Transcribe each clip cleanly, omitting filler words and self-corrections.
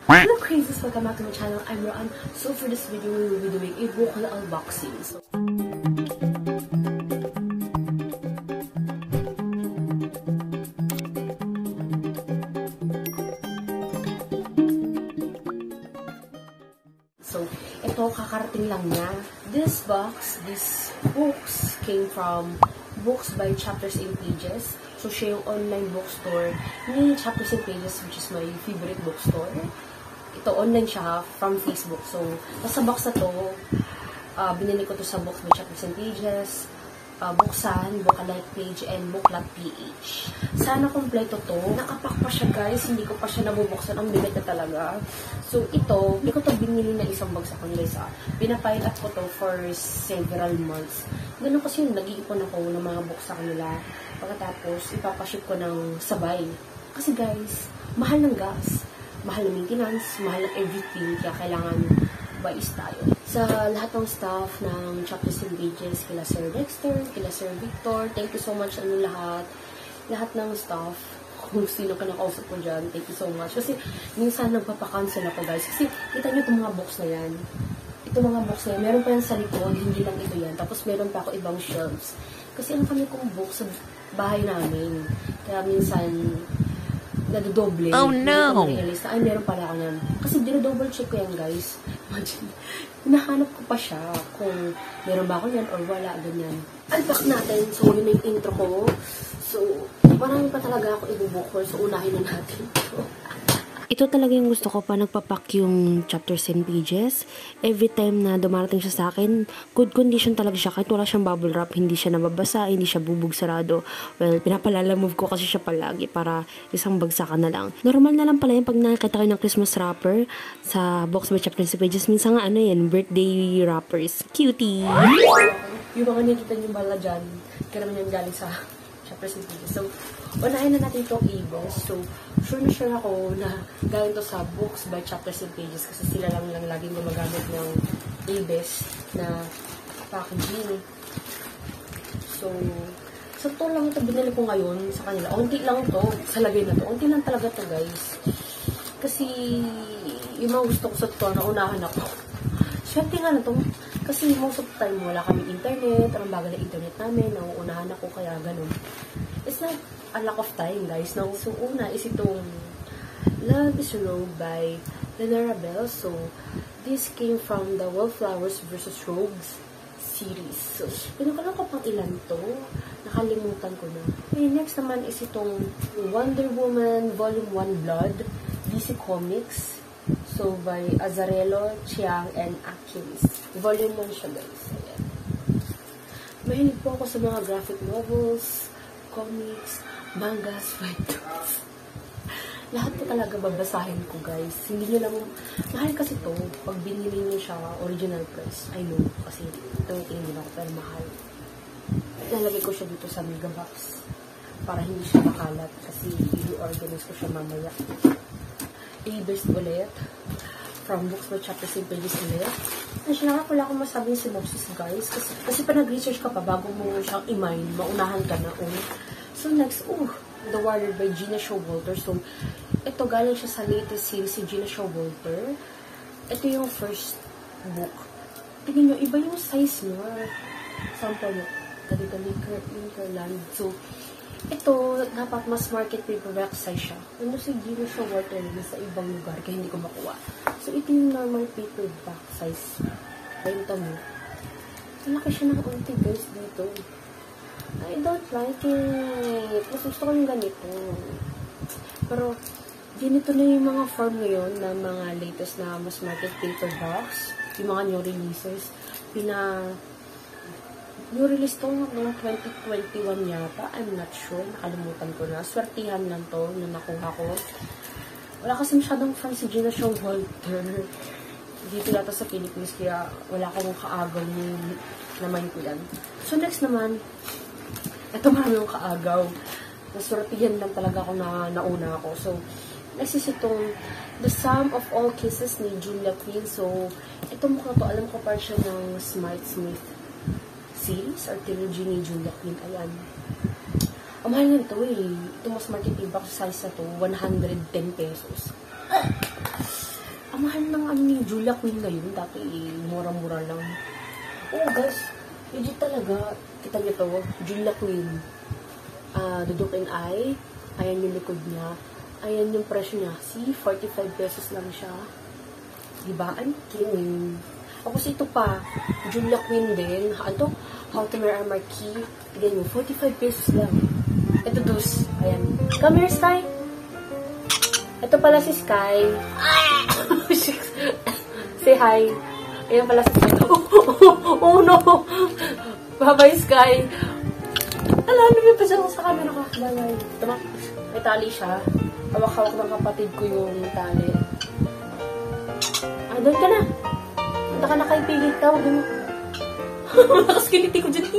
Hello crazies, welcome back to my channel. I'm Roan. So for this video, we will be doing a book unboxing. So ito, kakarating lang niya. This books came from Books by Chapters and Pages. So, siya yung online bookstore ni Chapters and Pages, which is my favorite bookstore. Ito, online siya from Facebook. So, nasa box na to, binili ko to sa Books by Chapters and Pages, Buksan, Bookalike page, and Booklat PH. Sana kompleto to. Nakapack pa siya, guys. Hindi ko pa siya nabubuksan. Ang bigat na talaga. So, ito, hindi ko to binili na isang bag sa kanila. Pinapile up ko to for several months. Ganun kasi yung nag-iipon ako ng mga books sa kanila. Pagkatapos, ipapaship ko ng sabay. Kasi, guys, mahal ng gas. Mahal ng maintenance. Mahal ng everything. Kaya kailangan bais tayo. Sa lahat ng staff ng Chapters and Pages, kila Sir Dexter, kila Sir Victor, thank you so much lahat. Lahat ng staff, kung sino ka nakausap ko dyan, thank you so much. Kasi minsan nagpapakancel ako, guys. Kasi kita nyo itong mga box na yan. Itong mga box na yan, meron pa yan sa likod, hindi lang ito yan. Tapos meron pa ako ibang shelves. Kasi ang kami kong box sa bahay namin. Kaya minsan, nadodoble. Oh no! Ay, meron pala ako yan. Kasi dinodouble check ko yan, guys. Imagine, hinahanap ko pa siya kung meron ba ako yan or wala, ganyan. Unbox natin. So, yun na yung intro ko. So, marami pa talaga ako ibubukol. So, unahin na natin ito. Ito talaga yung gusto ko pa nagpapak yung Chapters and Pages. Every time na dumarating siya sa akin, good condition talaga siya. Kahit wala siyang bubble wrap, hindi siya nababasa, hindi siya bubog sarado. Well, pinapalalamove ko kasi siya palagi para isang bagsakan na lang. Normal na lang pala yung pag nakikita kayo ng Christmas wrapper sa Box by Chapters and Pages. Minsan nga birthday wrappers. Cutie! Yung mga nakikita niyo bala dyan, kaya naman yung galing sa Chapters and Pages. So, unahin na natin itong Abes. So, sure ako na galing to sa Books by Chapters and Pages kasi sila lang laging gumagamit ng Abes na packaging. So, sa to lang ito binili ko ngayon sa kanila. Unti lang to sa lagay na to. Unti lang talaga to, guys. Kasi, yung mga gusto ko sa to, naunahan ako. Swerte nga na to. Kasi most of the time, wala kami internet. Anong bagal na internet namin. Nauunahan ako, kaya ganun. It's not a lack of time, guys. Now, so, una is itong Love is Rogue by Lenora Bell. So, this came from the Wallflowers vs. Rogues series. So, pinukulang ko pang ilan to. Nakalimutan ko na. Okay, next naman is itong Wonder Woman Volume 1 Blood, DC Comics. So, by Azarello, Chiang, and Achilles. Volume 1 siya, guys. Ayan. Mahilig po ako sa mga graphic novels, comics, mangas, webtoons. Lahat po talaga babasahin ko, guys. Hindi nyo lang, mahal kasi to. Pag binili nyo siya, original price. I know, kasi tingin din ako, pero mahal. Lalagay ko siya dito sa mega box para hindi siya makalat kasi i-organize ko siya mamaya. Abes ulit from Books by Chapters and Pages ulit. Nasyala wala akong masabing synopsis, guys. Kasi pa nag-research ka pa bago mo siyang i-mine, maunahan ka na. So next, The Warrior by Gina Showalter. So, ito galing siya sa latest series si Gina Showalter. Ito yung first book. Tingnan nyo, iba yung size niya. Sample nyo. Linkerland. So, ito, dapat mas market paperback size siya. Ano si Gina Showalter sa ibang lugar, kaya hindi ko makuha. So, ito yung normal paperback size. Benta mo. Malaki siya ng unti, guys, dito. I don't like it. Mas gusto ko yung ganito. Pero, ganito na yung mga form ngayon na mga latest na mas market paperbacks. Yung mga new releases. New release to noong 2021 yata. I'm not sure. Nakalimutan ko na. Swertihan lang to na nakuha ko. Wala kasi masyadong fan si Gina Showalter. Dito yata sa Philippines. Kaya wala akong kaagaw naman ko yan. So, next naman, ito marami yung kaagaw. Naswertihan lang talaga ako na nauna ako. So, next is itong The Sum of All Kisses ni Julia Quinn. So, ito mukha to. Alam ko pa siya ng Smart Smith series or trilogy ni Julia Quinn. Ayan. Ang mahal na ito eh. Ito mas market paperback size na to. 110 pesos. mahal ng ano ni Julia Quinn ngayon. Dati mura-mura lang. Oh guys, legit talaga. Kita niyo to, Julia Quinn. Duduk and I. Ayan yung likod niya. Ayan yung presyo niya. See, 45 pesos lang siya. Diba? Ang king. Tapos ito pa, Julia Quinn din. Ano? How to Wear a Marquee. Tignan nyo, 45 pesos lang. Ito dus. Ayan. Come here, Sky. Ito pala si Sky. Say hi. Ayan pala si Sky. Oh no! Bye-bye, Sky. Alam mo pa dyan sa camera ka. Bye-bye. Tama. May tali siya. Hawak-hawak ng kapatid ko yung tali. Doon ka na. Punta ka na kay Pilit ka. Malakas kiliti ko dyan.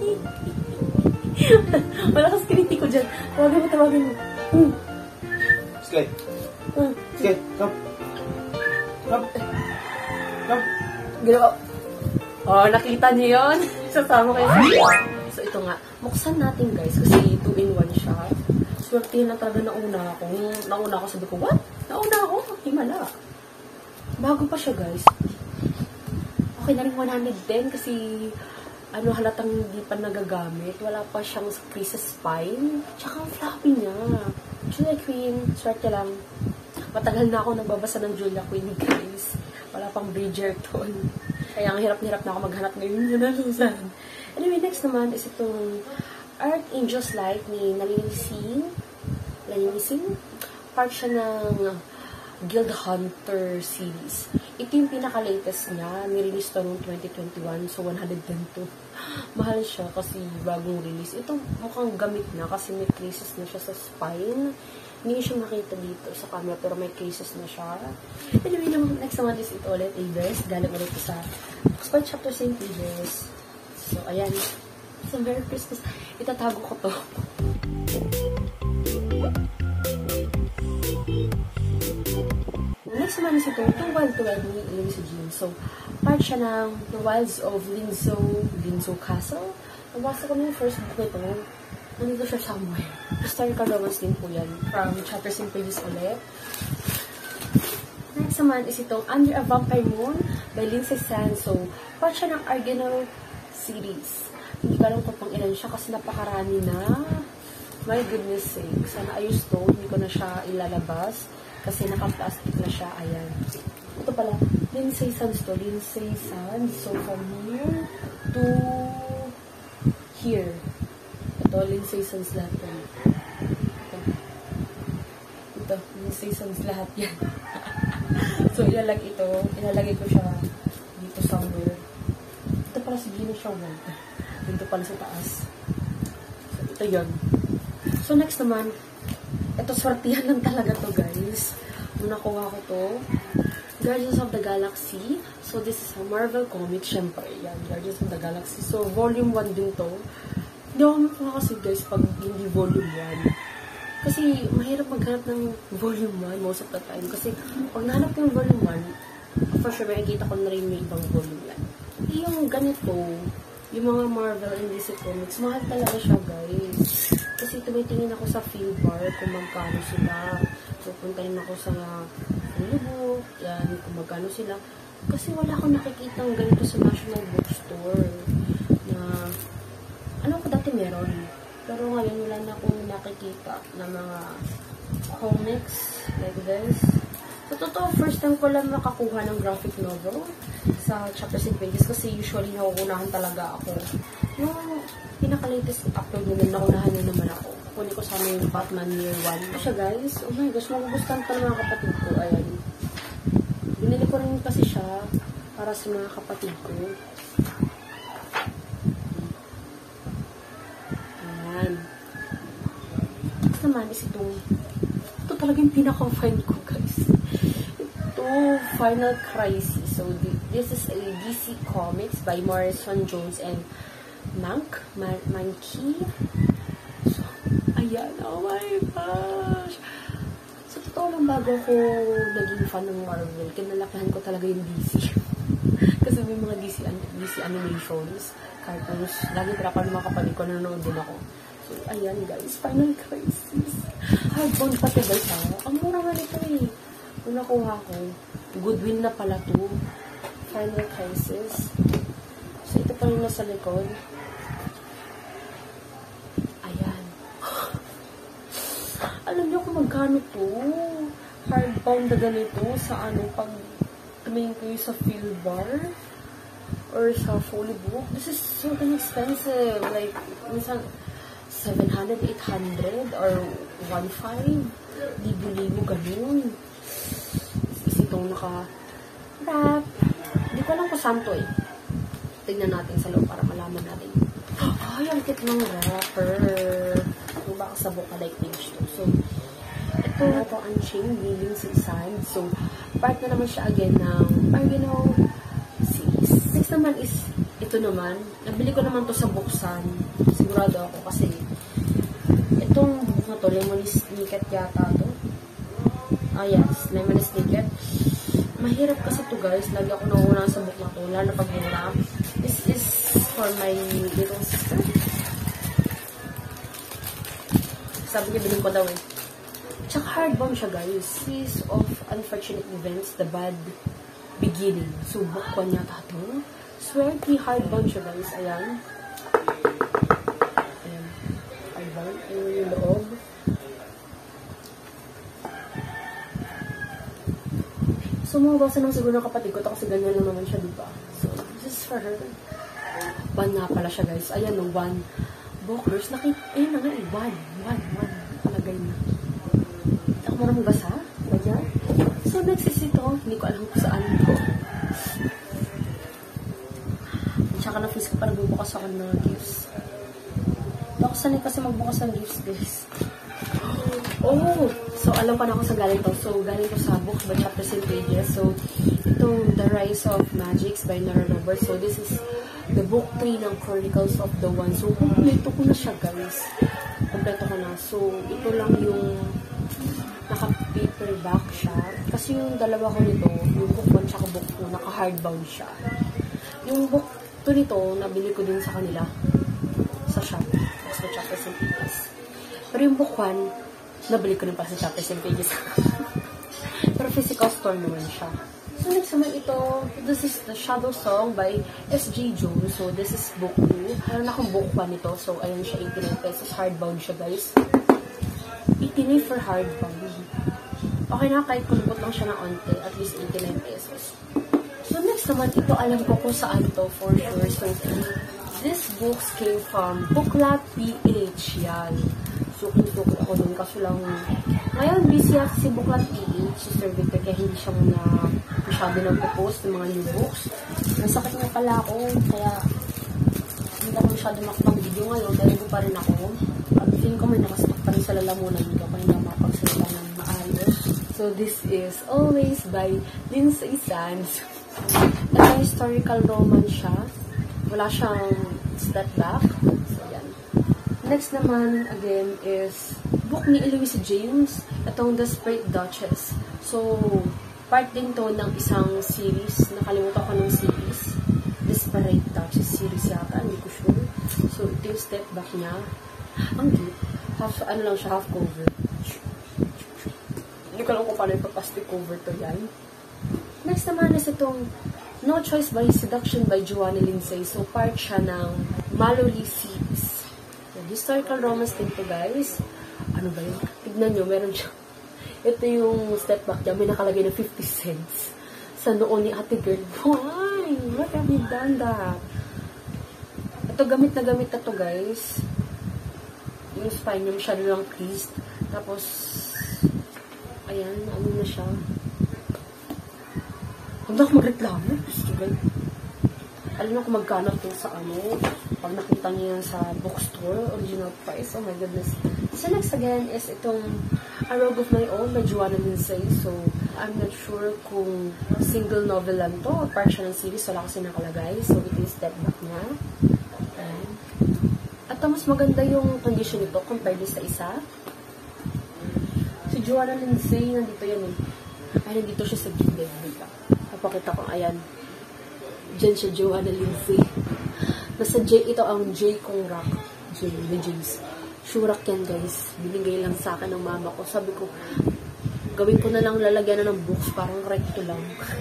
Malakas kiliti ko dyan. Tawagin mo. Sky. Sky, come. Come. Come. Ginawa. Oh, nakita niyo yun? Sasama kayo sa So, ito nga. Buksan natin, guys. Kasi 2-in-1 siya. Swerte na talaga nauna ako. Nauna ako, sabi ko, what? Nauna ako? Himala. Bago pa siya, guys. Okay na rin 110 kasi halatang hindi pa nagagamit. Wala pa siyang creases spine. Tsaka ang floppy niya. Julia Quinn, swerte lang. Matagal na ako nagbabasa ng Julia Quinn, guys. Wala pang Bridgerton. Kaya ang hirap na ako maghanap ngayon. Anyway, next naman is itong Earth Angels Light ni Nalinising. Part siya ng Guild Hunter series. Ito yung pinaka-latest niya. Nirelease to noong 2021. So, 110 Mahal siya kasi bagong release. Ito mukhang gamit na kasi may creases na siya sa spine. Hindi siya makita dito sa camera pero may cases na siya. Anyway, next naman is ito ulit. A-Dress. Galing ulit sa Oxford Chapter St. Peter's. So, ayan. So, Merry Christmas. Itatago ko to. Next naman is ito, itong Wild to Wild ni Elisa Jean. So, part siya ng The Wilds of Linzo Castle. Nabasa ko yung first book nito. Nandito siya somewhere. Historical romance din po yan. From chapters and pages ulit. Next naman is itong Under a Vampire Moon by Lindsay Sands. So, part siya ng Argonauts series. Hindi ko alam kung pang ilan siya kasi napakarami na. My goodness sake. Sana ayos to. Hindi ko na siya ilalabas. Kasi naka-plastic na siya. Ayan. Ito pala. Lindsay Sands to. Lindsay Sands. So, from here to here. Ito. Lindsay Sands lahat yan. Ito. Lindsay Sands lahat yan. So, ilalagay ko siya dito somewhere. Ito pala si Gina siya world. Dito pala sa taas. So, ito yun. So, next naman, ito, swartihan lang talaga to, guys. Nung nakuha ko to, Guardians of the Galaxy. So, this is a Marvel comic. Siyempre, yan. Guardians of the Galaxy. So, volume 1 din to. Hindi ako makuha kasi, guys, pag hindi volume 1. Kasi, mahirap maghanap ng volume 1 most of the time. Kasi, pag nahanap ko yung volume 1, for sure, makikita ko na rin may ibang volume yan. Yung ganito, yung mga Marvel and DC comics, mahal talaga siya, guys. Kasi tumitingin ako sa field bar kung magkano sila. So, puntahin ako sa Libo, yan, kung magkano sila. Kasi wala akong nakikitang ganito sa National Bookstore. Na, ko dati meron. Pero ngayon wala na akong nakikita na mga comics like this. So, totoo, first time ko lang nakakuha ng graphic novel sa chapters and pages kasi usually nakukunahan talaga ako. Yung pinaka-latest upload nila, nakunahan na naman ako. Kunin ko sana yung Batman Year 1. Ito siya, guys. Oh my gosh, magugustuhan pa ng mga kapatid ko. Ayan. Binili ko rin kasi siya para sa mga kapatid ko. Ayan. Ito naman is ito talaga yung pinaka-find ko, guys. Ito, Final Crisis. So, this is a DC Comics by Morrison Jones and Mankey. So, ayan. Oh my gosh. Sa totoo lang, bago ko naging fan ng Marvel, kinalakihan ko talaga yung DC. Kasi may mga DC animations, cartoons. Lagi trapan mga kapatid ko, nanonood din ako. So, ayan guys, Final Crisis. Hardbound pati guys ha. Ang mura nga nito eh. Kung nakuha ko, Goodwill na pala to. Final Crisis. So, ito pa rin nasa likod. Ayan. Alam niyo kung magkano to? Hardbound na ganito sa ano, pag tumingin kayo sa field bar or sa folio book. This is so expensive. Like, minsan, 700, 800, or 1,500. Libo-libo, ganun. Is itong naka-wrap. Hindi ko alam kung saan to eh. Tignan natin sa loob para malaman natin. Ay, ang kit ng wrapper. Kung baka sa Bookalike page to. So, ito ang chain leading sa side. So, part na naman siya again ng Pargino series. Next naman is, ito naman. Nabili ko naman to sa Buksan. Sigurado ako kasi itong book na to, Lemony Snicket yata to. Ah, yes. Lemony Snicket. Mahirap kasi to guys. Lagi ako nauna sa book na to. Lalo na pag-mura. This is for my little sister. Sabi niya, bilhin ko daw eh. Tsaka hardbound siya guys. Series of Unfortunate Events, The Bad Beginning. So, book 1 yata to. Swear me, hardbound siya guys. Ayan. Ayan. Hardbound. Ayan yung loob. So, mabasa lang siguro ng kapatid ko ito kasi ganyan lang naman siya, diba? So, this is for her. 1 na pala siya guys. Ayan no, 1. Bookers. Ayun na nga eh. 1. Palagay na. Ako marang basa. Kaya. So, next is ito. Hindi ko alam kung saan ko. Tsaka na-face ko pa nagbubukas ako ng gifts. Ako sanay kasi magbukas ng gifts, guys. Oh! So, alam pa na ako sa galing to. So, galing ko sa book by chapters and pages. So, itong The Rise of Magics by Nora Roberts. So, this is the book 3 ng Chronicles of the One. So, kompleto ko na siya, guys. Kompleto ko na. So, ito lang yung naka-paperback siya. Kasi yung dalawa ko nito, yung book 1 tsaka book 2, naka-hardbound siya. Yung book 2 nito, nabili ko din sa kanila. Sa shop. Sa chapters and pages. Pero yung book 1, nabili ko rin pa sa chapters and pages. Pero physical store naman siya. So, next naman ito, this is The Shadow Song by S.J. Jones. So, this is book 2. Meron akong book 1 nito. So, ayun siya, 89 pesos. Hardbound siya, guys. 89 for hardbound. Okay na, kahit kulubot lang siya ng onte. At least 89 pesos. So, next naman, ito alam ko kung saan to for sure. So, these books came from Booklab PH. Yan. Suki-suki ako dun. Kaso lang, ngayon, busy ako si Booklab PH. Si Sir Victor, kaya hindi siya muna masyado nagpo-post ng mga new books. Nasakit nga pala ako. Kaya, hindi ako masyado makapag-video ngayon. Dahil ko pa rin ako. At feeling ko may nakastak pa rin sa lalamunan. Hindi ako hindi makapagsalita ng maayos. So, this is Always by Lindsay Sands. Ito historical romance siya. Wala siyang step back. So, yan. Next naman, again, is book ni Eloise James. Itong Desperate Duchess. So, part din to ng isang series. Nakalimutan ko ng series. Desperate Duchess series yata. Hindi ko sure. So, ito yung step back niya. Ang cute. Ano lang siya, half cover. Hindi ko alam kung paano yung plastic cover to yan. Next naman is itong No Choice by Seduction by Joanna Lindsay. So, part siya ng Mallory series. Historical romance din to, guys. Ano ba yun? Tignan nyo, meron siya. Ito yung step back niya. May nakalagay na 50 cents sa noon ni ate girl. Why? What have you done that? Ito, gamit na to, guys. Yung spine niya masyado lang creased. Tapos, ayan, ano na siya. Huwag na ako magreklamo. Alam na kung magkano ito sa ano. Pag nakita niyo yan sa bookstore, original price. Oh my goodness. So next again is itong A Rogue of My Own by Joanna Lindsay. So, I'm not sure kung single novel lang to or part siya ng series. Wala kasi nakalagay. So, ito yung step back niya. Ayan. At mas maganda yung condition nito compared sa isa. Si Joanna Lindsay, nandito yan eh. Ay, nandito siya sa gilid. Napakita ko, ayan. Diyan siya, Joanna Lindsay. Nasa J, ito ang J kong rock. J, the J's. Shurak yan, guys. Binigay lang sa akin ng mama ko. Sabi ko, Gawin ko na lang lalagyan na ng books, parang recto lang.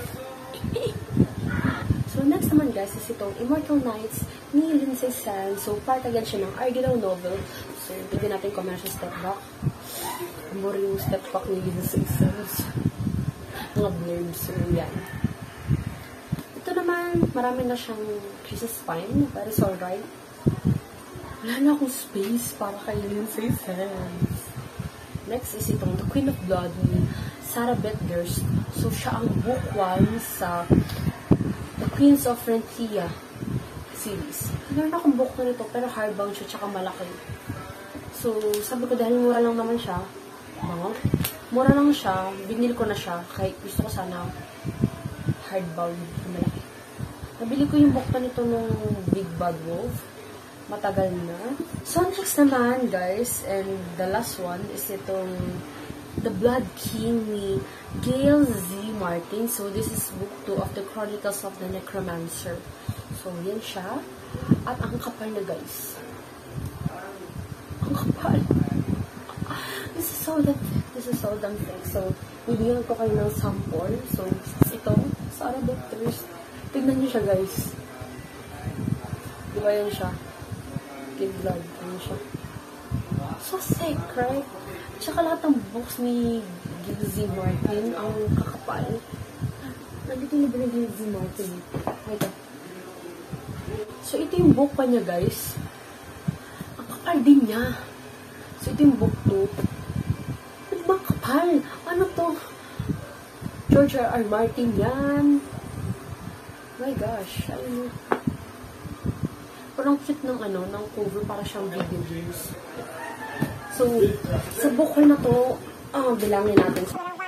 So, next naman guys, is itong Immortal Nights ni Lindsay Sands. So, part again siya ng original novel. So, tignan natin kung meron siya step back. More yung step back ni Lindsay Sands. Mga blurbs. So, yan. Ito naman, marami na siyang pieces fine. But it's alright. Wala na akong space para kay Lindsay Sands. Next is itong The Queen of Blood ni Sarah Beth Durst. So, siya ang book 1 sa The Queens of Renthia series. Meron akong book na nito, pero hardbound siya, tsaka malaki. So, sabi ko, dahil mura lang naman siya, mura lang siya, binili ko na siya, kahit gusto ko sana hardbound, malaki. Nabili ko yung book na nito nung Big Bad Wolf. Matagal na. So, next naman, guys, and the last one is itong The Blood King ni Gail Z. Martin. So, this is book 2 of the Chronicles of the Necromancer. So, yan siya. At ang kapal na, guys. Ang kapal. This is so damn thick. So, bibigyan ko kayo ng sample. So, ito, Sarah Beth Durst. Tignan niyo siya, guys. Diba yan siya? Kid Blood. Yan siya. So sick, right? Tsaka lahat ng books ni Gail Z. Martin, ang kakapal. Nandito yung libre ni Gail Z. Martin. Ito. So, ito yung book pa niya, guys. Ang kapal din niya. So, ito yung book 2. Ano ba kapal? Ano to? George R. Martin yan. My gosh. Ano? Parang cute ng ng cover para siyang video games. So, sa book na to, bilangin natin.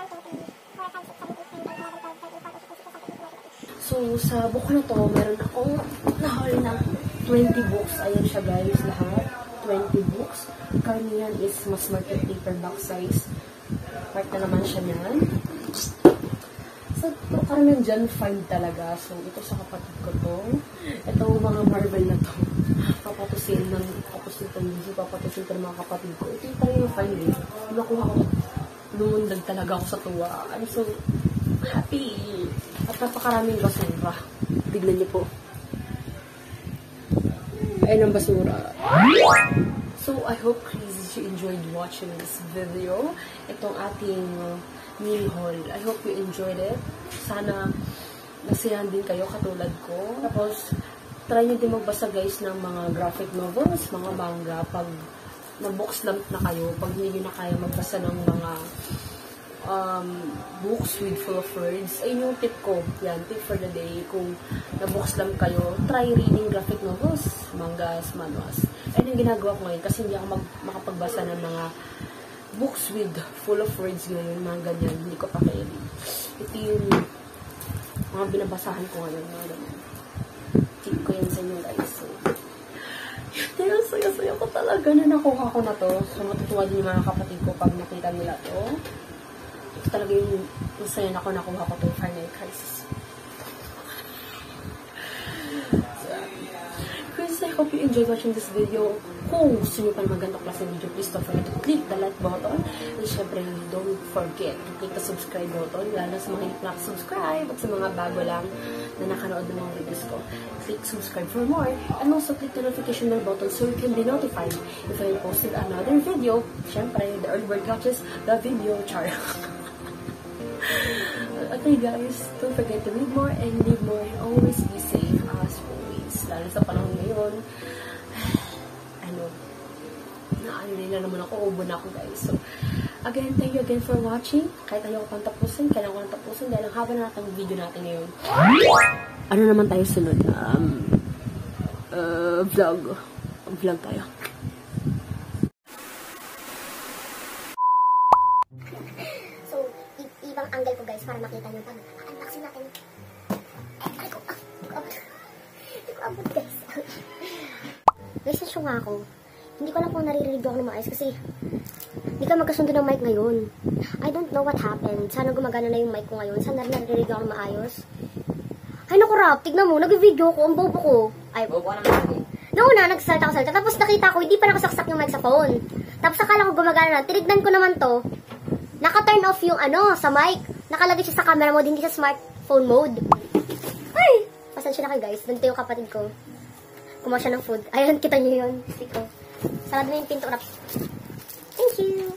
So, sa book na to, meron akong nahuli ng 20 books. Ayan siya, guys, lahat. 20 books. Karamihan is mas market paperback size. Part na naman siya niyan. So, karamihan dyan, fine talaga. So, ito sa kapatid ko to. Ito, mga Marvel na to. Papatusin ko ng mga kapatid ko. Ito yung parang yung fine eh. Nakuha ko, lumundag talaga ako sa tuwa. I'm so happy. At napakaraming basura. Tignan niyo po. Ayun ang basura. So, I hope you enjoyed watching this video. Itong ating mini haul. I hope you enjoyed it. Sana nasiyahan din kayo katulad ko. Tapos, try nyo din magbasa guys ng mga graphic novels, mga manga, pag na-book slump na kayo, pag hindi na kaya magbasa ng mga books with full of words. Ayun yung tip ko. Yan, tip for the day. Kung na-book slump kayo, try reading graphic novels, mangas, manhwas. Ayun yung ginagawa ko ngayon kasi hindi ako makapagbasa ng mga books with full of words ngayon, mga ganyan. Hindi ko pa kaya. Ito yung mga binabasahan ko ngayon, mga ganyan. Tip ko yan sa inyo guys. So, yun, saya-saya ko talaga na nakuha ko na to. So, matutuwa din yung mga kapatid ko pag nakita nila to. Ito talaga yung saya na ako nakuha ko to, Final Crisis. So, guys, I hope you enjoyed watching this video. Kung gusto nyo pa naman ganito klase video, please don't forget to click the like button. And syempre, don't forget to click the subscribe button. Lalo sa mga hindi nakasubscribe at sa mga bago lang na nakanood ng mga videos ko. Click subscribe for more. And also click the notification bell button so you can be notified if I posted another video. Syempre, the early bird catches the video. Char. Okay guys, don't forget to read more and live more. Always be safe as always. Lalo sa panahon ngayon. Nila naman ako, ubo na ako guys. So, again, thank you again for watching. Kahit ayaw ko pang tapusin, kailangan ko nang tapusin dahil ang haba na natin ang video natin ngayon. Ano naman tayo sunod? Vlog tayo. So, ibang angle ko guys para makita nyo pag unboxing natin. Ay ko, hindi ko abot guys. Guys, nasyunga ako. Hindi ko alam kung naririnig ako ng maayos kasi hindi ka magkasundo ng mic ngayon. I don't know what happened. Sana gumagana na yung mic ko ngayon. Sana naririnig ako ng maayos. Ay naku Rap, tignan mo, nag-video ko, ang bobo ko. Ay, bobo ka naman. Nauna, nagsalta ko. Tapos nakita ko, hindi pa nakasaksak yung mic sa phone. Tapos akala ko gumagana na. Tinignan ko naman to. naka-turn off yung sa mic. Nakalagay siya sa camera mode, hindi sa smartphone mode. Ay! Pasensya na kayo guys. Ganito yung kapatid ko. Kumuha siya ng food. Ayan, kita niyo yun. Stick ko. Sarado na yung pinto. Thank you!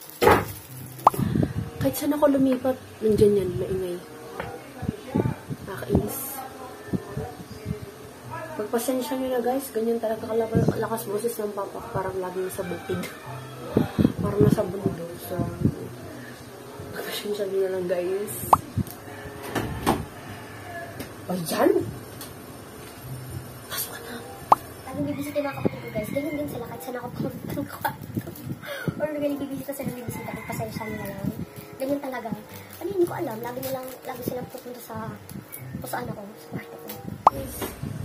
Kahit saan ako lumipat, nandyan yan, maingay. Nakakainis. Pagpasensya nyo na guys, ganyan talaga kalakas boses ng papa. Parang lagi nasa bukid. Parang nasa bundok. So, pagpasensya nyo na lang guys. Ayan! Pasok ka na. Laging bibisita yung mga kapatid ko guys. Ganyan din sila kahit saan ako pumunta ng kwarto. Or ganyan bibisita sila bibisita. Pagpasensya nyo na lang. Ganyan talaga. Ano hindi ko alam. Lagi silang pupunta sa kung saan ako. Sa kwarto ko. Yes.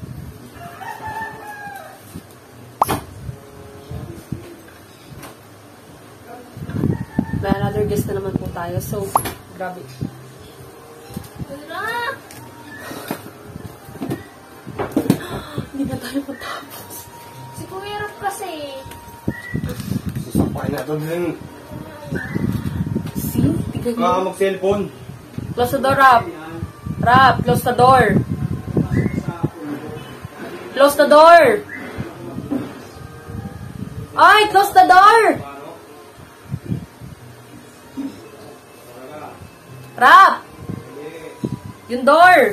May another guest na naman po tayo. So, grabe. Hindi na tayo matapos. Si Kuya Rob kasi. Susumpahin na doon rin. See? Tignan Baka mo. mag-cellphone. Close the door, Rap. Rap, close the door. Close the door. Ay, close the door. Rap! Yung door!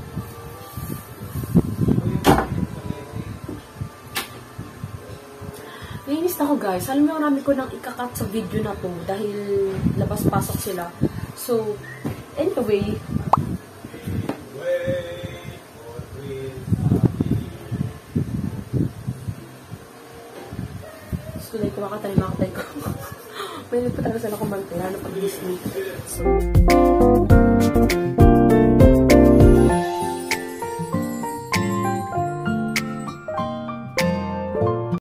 Nainis ako guys. Alam mo, marami ko nang ikakat sa video na to dahil labas-pasok sila. So, anyway. So, like, kumakatay ko. May pa talaga sila kumantay na pag-Disney. So,